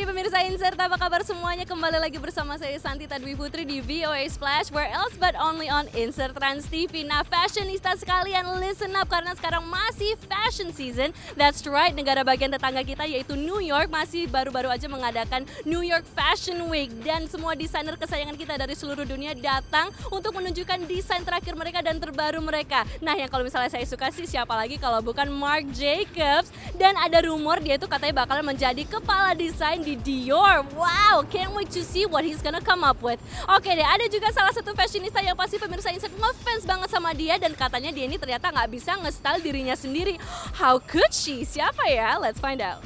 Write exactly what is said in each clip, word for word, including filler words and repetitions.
pemirsa Insert, apa kabar semuanya? Kembali lagi bersama saya Santi Tadwi Putri di V O A Splash, where else but only on Insert Trans T V. Nah, fashionista sekalian listen up karena sekarang masih fashion season. That's right, negara bagian tetangga kita yaitu New York masih baru-baru aja mengadakan New York Fashion Week. Dan semua desainer kesayangan kita dari seluruh dunia datang untuk menunjukkan desain terakhir mereka dan terbaru mereka. Nah, yang kalau misalnya saya suka sih siapa lagi kalau bukan Marc Jacobs. Dan ada rumor dia tuh katanya bakalan menjadi kepala desain di Dior. Wow, can't wait to see what he's gonna come up with. Oke deh, ada juga salah satu fashionista yang pasti pemirsa Insert ngefans banget sama dia. Dan katanya dia ini ternyata nggak bisa nge-style dirinya sendiri. How could she? Siapa ya? Let's find out.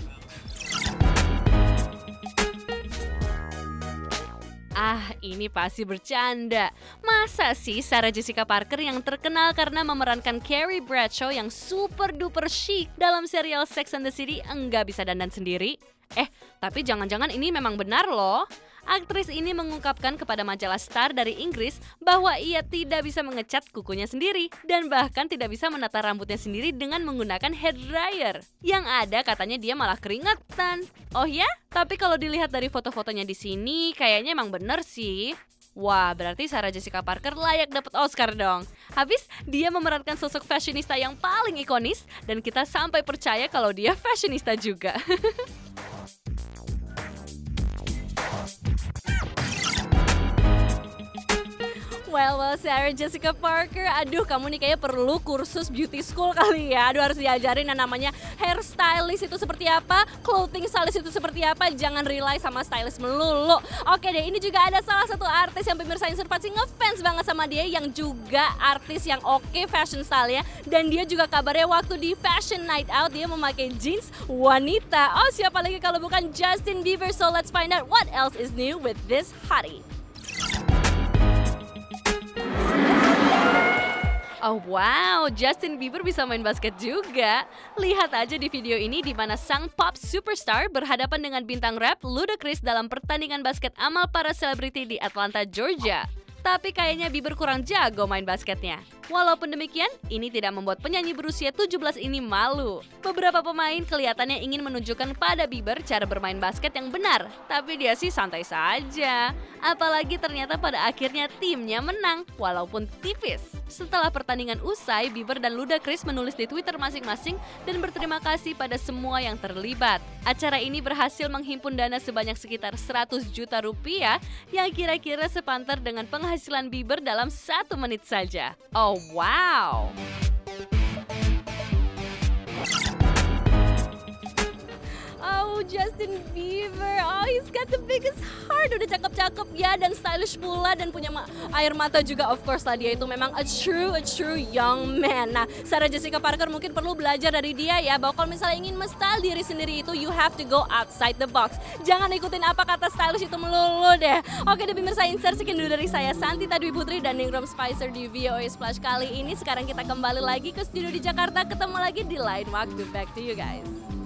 Ah, ini pasti bercanda. Masa sih Sarah Jessica Parker yang terkenal karena memerankan Carrie Bradshaw yang super duper chic dalam serial Sex and the City enggak bisa dandan sendiri? Eh, tapi jangan-jangan ini memang benar loh. Aktris ini mengungkapkan kepada majalah Star dari Inggris bahwa ia tidak bisa mengecat kukunya sendiri dan bahkan tidak bisa menata rambutnya sendiri dengan menggunakan hair dryer. Yang ada katanya dia malah keringetan. Oh ya? Tapi kalau dilihat dari foto-fotonya di sini kayaknya emang bener sih. Wah, berarti Sarah Jessica Parker layak dapat Oscar dong. Habis dia memerankan sosok fashionista yang paling ikonis dan kita sampai percaya kalau dia fashionista juga. Well, well, Sarah Jessica Parker, aduh kamu nih kayaknya perlu kursus beauty school kali ya. Aduh harus diajarin yang namanya hairstylist itu seperti apa, clothing stylist itu seperti apa, jangan rely sama stylist melulu. Oke deh, ini juga ada salah satu artis yang pemirsa Insert pasti ngefans banget sama dia, yang juga artis yang oke fashion style-nya. Dan dia juga kabarnya waktu di Fashion Night Out dia memakai jeans wanita. Oh, siapa lagi kalau bukan Justin Bieber. So let's find out what else is new with this hottie. Oh wow, Justin Bieber bisa main basket juga. Lihat aja di video ini di mana sang pop superstar berhadapan dengan bintang rap Ludacris dalam pertandingan basket amal para selebriti di Atlanta, Georgia. Tapi kayaknya Bieber kurang jago main basketnya. Walaupun demikian, ini tidak membuat penyanyi berusia tujuh belas ini malu. Beberapa pemain kelihatannya ingin menunjukkan pada Bieber cara bermain basket yang benar. Tapi dia sih santai saja. Apalagi ternyata pada akhirnya timnya menang, walaupun tipis. Setelah pertandingan usai, Bieber dan Ludacris menulis di Twitter masing-masing dan berterima kasih pada semua yang terlibat. Acara ini berhasil menghimpun dana sebanyak sekitar seratus juta rupiah yang kira-kira sepantar dengan penghasilan Bieber dalam satu menit saja. Oh wow! Oh, Justin Bieber, oh he's got the biggest heart, udah cakep-cakep ya dan stylish pula dan punya ma- air mata juga, of course lah, dia itu memang a true, a true young man. Nah, Sarah Jessica Parker mungkin perlu belajar dari dia ya, bahwa kalau misalnya ingin men-style diri sendiri itu you have to go outside the box. Jangan ikutin apa kata stylish itu melulu deh. Oke deh pemirsa Insert, sekian dulu dari saya Santi Tadwi Putri dan Ningrum Spicer di V O A Splash kali ini. Sekarang kita kembali lagi ke studio di Jakarta, ketemu lagi di lain waktu. Back to you guys.